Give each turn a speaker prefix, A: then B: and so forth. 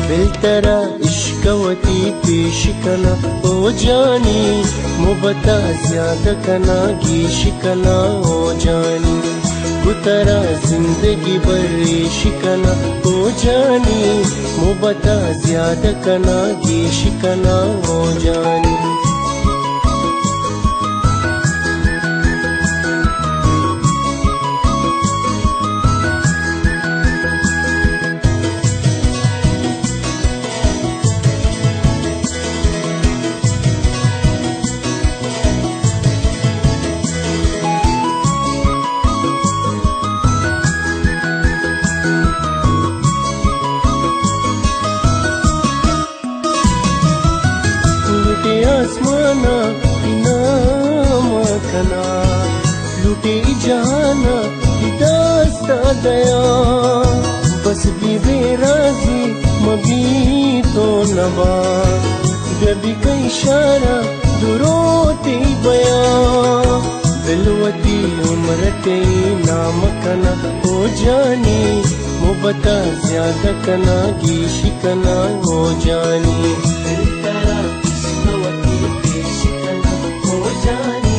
A: बिलतरा इश्कवती पेश कना ओ जानी, मुबता ज्यादा कना गीश कना ओ जानी, गुतरा जिंदगी बरेश कना ओ जानी, मुबता ज्यादा कना गीश कना ओ जानी। आसमाना इनाम कना, लुटे जहाना दास्ता दया, बस भी बेराजी मबी तो नबा, गबी का इशारा दुरोती बया, दिलवती उम्र ते नाम कना हो जानी, मुबता ज्यादा कना गीश कना हो जानी।
B: जानी